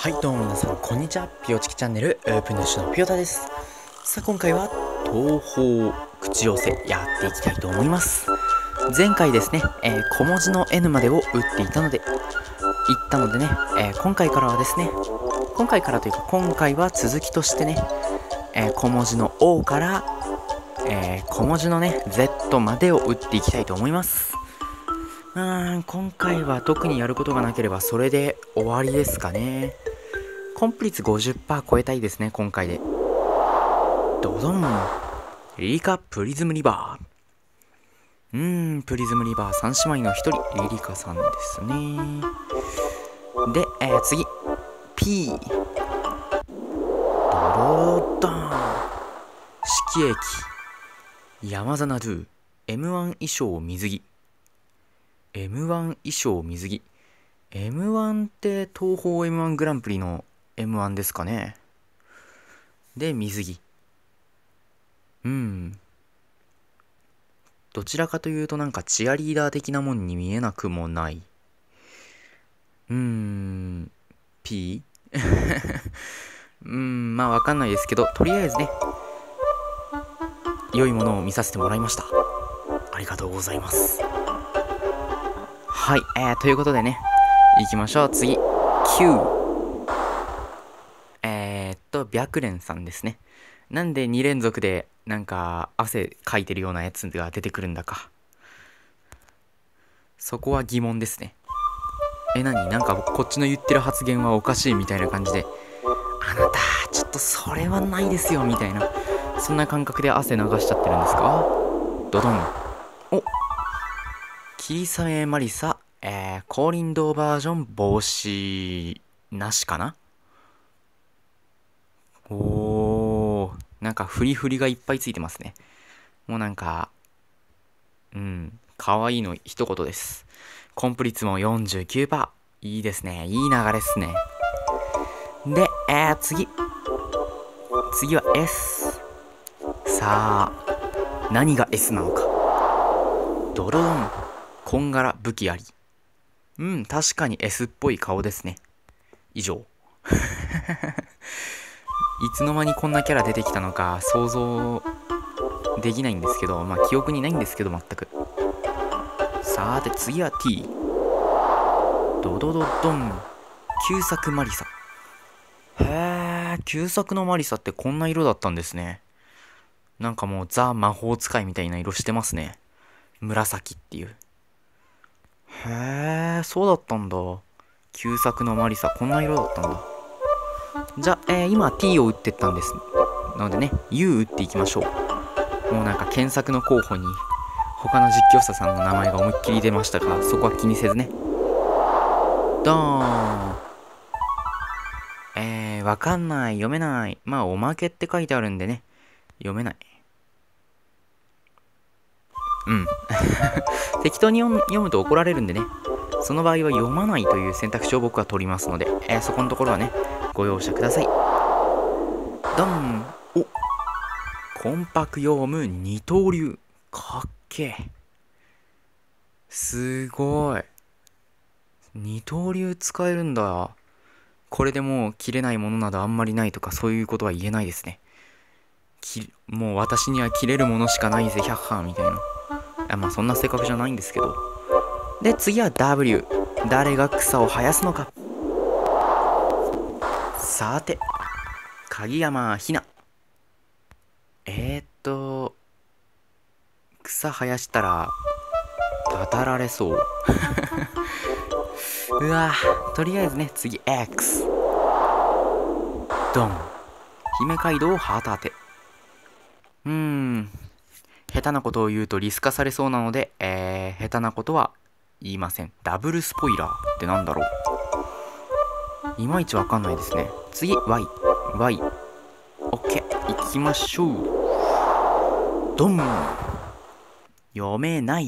はいどうも皆さんこんにちは。ピオチキチャンネルオープン主のピオタです。さあ今回は東方口寄せやっていきたいと思います。前回ですね、小文字の N までを打っていたのでね、今回からはですね、今回は続きとしてね、小文字の O から、小文字のね Z までを打っていきたいと思います。今回は特にやることがなければそれで終わりですかね。コンプ率 50% 超えたいですね、今回で。ドドン。リカプリズムリバー。プリズムリバー3姉妹の1人、リリカさんですね。で、次。P。ドロドン。式駅。山ザナドゥ。M1 衣装水着。M1 衣装水着。M1 って東宝 M1 グランプリの M1 ですかね。で、水着。どちらかというとなんかチアリーダー的なもんに見えなくもない。P？ まあわかんないですけど、とりあえずね、良いものを見させてもらいました。ありがとうございます。はい、ということでね、行きましょう。次、Q。白蓮さんですね。なんで2連続でなんか汗かいてるようなやつが出てくるんだか。そこは疑問ですね。なんかこっちの言ってる発言はおかしいみたいな感じで、あなた、ちょっとそれはないですよみたいな、そんな感覚で汗流しちゃってるんですか？ドドン。お、霧雨マリサ、高林道バージョン帽子なしかな？なんかフリフリがいっぱいついてますね。もうなんか、可愛いの一言です。コンプ率も 49%。いいですね。いい流れっすね。で、次は S。さあ、何が S なのか。ドローン。こんがら武器あり。確かに S っぽい顔ですね。以上。いつの間にこんなキャラ出てきたのか想像できないんですけど、記憶にないんですけど全く。さて次は T。 ドドドドン。旧作マリサ。へえ、旧作のマリサってこんな色だったんですね。なんかもうザ魔法使いみたいな色してますね。紫っていう。へえ、そうだったんだ。旧作のマリサこんな色だったんだ。じゃあ、今 T を打ってったんですなのでね、 U 打っていきましょう。もうなんか検索の候補に他の実況者さんの名前が思いっきり出ましたが、そこは気にせずね。ドーン。わかんない、読めない。おまけって書いてあるんでね、読めない。適当に読むと怒られるんでね、その場合は読まないという選択肢を僕は取りますので、そこのところはね、ご容赦ください。ドン。お、コンパクヨウム二刀流。かっけえ。すごい。二刀流使えるんだ。これでもう切れないものなどあんまりないとかそういうことは言えないですね。もう私には切れるものしかないぜ、100羽みたいな。そんな性格じゃないんですけど。で、次は W。誰が草を生やすのか。さて、鍵山ひな。草生やしたら、たたられそう。うわぁ、とりあえずね、次 X。ドン。姫街道ハート当て。下手なことを言うとリス化されそうなので、下手なことは言いません。ダブルスポイラーってなんだろう。いまいちわかんないですね。次 Y。 OK。 行きましょう。ドン。読めない。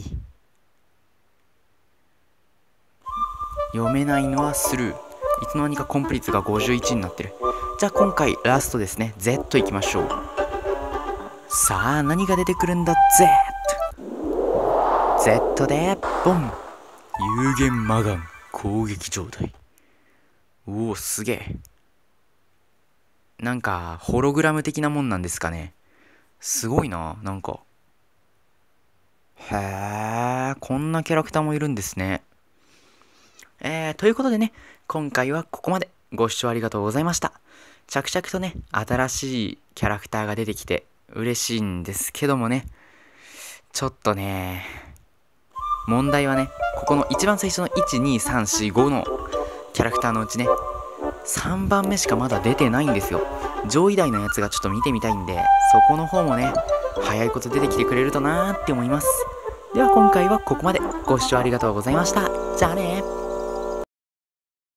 読めないのはスルー。いつの間にかコンプ率が51になってる。じゃあ今回ラストですね。 Z いきましょう。さあ何が出てくるんだ。 Z でボン。有限魔眼攻撃状態。 おお、すげえ。なんか、ホログラム的なもんなんですかね。すごいな、なんか。へえ、こんなキャラクターもいるんですね。ということでね、今回はここまで。ご視聴ありがとうございました。着々とね、新しいキャラクターが出てきて嬉しいんですけどもね、ちょっとね、問題はね、ここの一番最初の1、2、3、4、5のキャラクターのうちね、3番目しかまだ出てないんですよ。上位台のやつがちょっと見てみたいんで、そこの方もね、早いこと出てきてくれるとなーって思います。では今回はここまで。ご視聴ありがとうございました。じゃあねー。